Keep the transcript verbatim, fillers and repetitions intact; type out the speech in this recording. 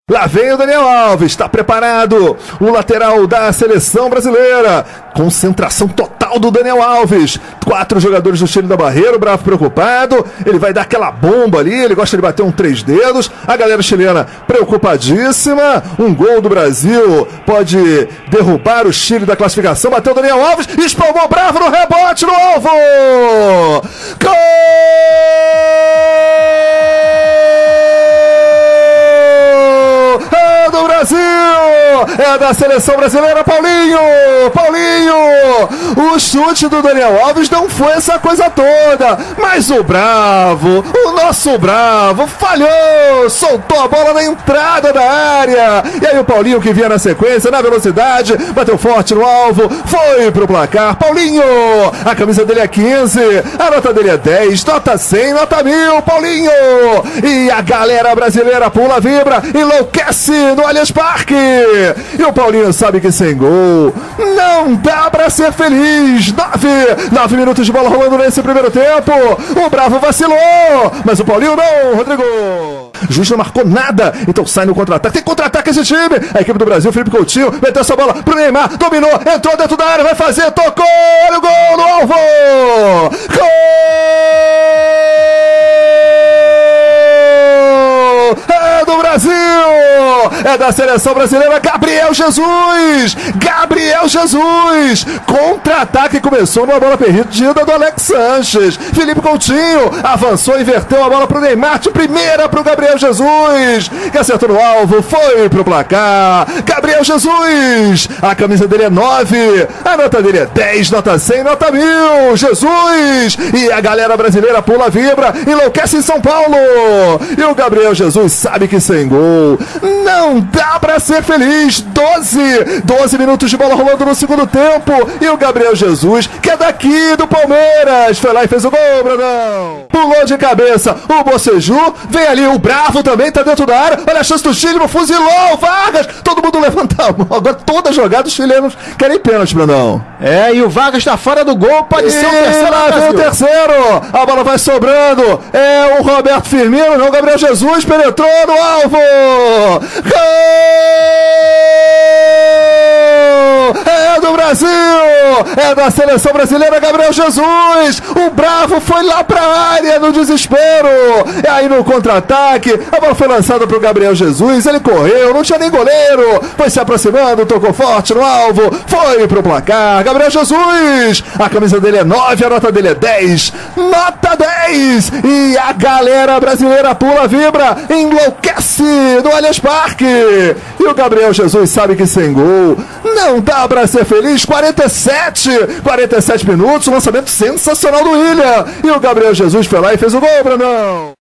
Lá vem o Daniel Alves, está preparado, o lateral da seleção brasileira. Concentração total do Daniel Alves. Quatro jogadores do Chile da barreira, o Bravo preocupado. Ele vai dar aquela bomba ali, ele gosta de bater um três dedos. A galera chilena preocupadíssima. Um gol do Brasil pode derrubar o Chile da classificação. Bateu o Daniel Alves, espalmou o Bravo no rebote no alvo. Gol! Do Brasil, é da seleção brasileira, Paulinho, Paulinho, o chute do Daniel Alves não foi essa coisa toda, mas o Bravo, o nosso Bravo, falhou, soltou a bola na entrada da área, e aí o Paulinho que vinha na sequência, na velocidade, bateu forte no alvo, foi pro placar, Paulinho, a camisa dele é quinze, a nota dele é dez, nota cem, nota mil, Paulinho, e a galera brasileira pula, vibra, enlouquece no Allianz Parque, e o Paulinho sabe que sem gol não dá pra ser feliz. Nove, nove minutos de bola rolando nesse primeiro tempo, o Bravo vacilou, mas o Paulinho não, Rodrigo. O juiz não marcou nada, então sai no contra-ataque, tem contra-ataque esse time, a equipe do Brasil, Felipe Coutinho, meteu essa bola pro Neymar, dominou, entrou dentro da área, vai fazer, tocou, olha o gol no alvo, gol! É do Brasil, é da seleção brasileira, Gabriel Jesus, Gabriel Jesus, contra-ataque começou numa bola perdida do Alex Sanches, Felipe Coutinho avançou, inverteu a bola pro Neymar, de primeira pro Gabriel Jesus, que acertou no alvo, foi pro placar, Gabriel Jesus, a camisa dele é nove, a nota dele é dez, nota cem, nota mil, Jesus, e a galera brasileira pula, vibra, enlouquece em São Paulo, e o Gabriel Jesus sabe que sem gol não dá pra ser feliz. Doze, doze minutos de bola rolando no segundo tempo, e o Gabriel Jesus, que é daqui do Palmeiras, foi lá e fez o gol, Brandão. Pulou de cabeça o Boceju, vem ali o Bravo também, tá dentro da área, olha a chance do Chile, fuzilou o Vargas, todo mundo levanta a mão, agora toda jogada os chilenos querem pênalti, Brandão. É, e o Vargas tá fora do gol, pode e ser o terceiro. Lá vem o terceiro, a bola vai sobrando, é o Roberto Firmino, não, o Gabriel Jesus penetrou no alvo, gol! É do Brasil, é da seleção brasileira, Gabriel Jesus, o Bravo foi lá pra área no desespero, e aí no contra-ataque, a bola foi lançada pro Gabriel Jesus, ele correu, não tinha nem goleiro, foi se aproximando, tocou forte no alvo, foi pro placar, Gabriel Jesus, a camisa dele é nove, a nota dele é dez, nota dez, e a galera brasileira pula, vibra, enlouquece no Allianz Parque, e o Gabriel Jesus sabe que sem gol não dá pra ser feliz. Quarenta e sete, quarenta e sete minutos, lançamento sensacional do William, e o Gabriel Jesus foi lá e fez o gol, Brandão.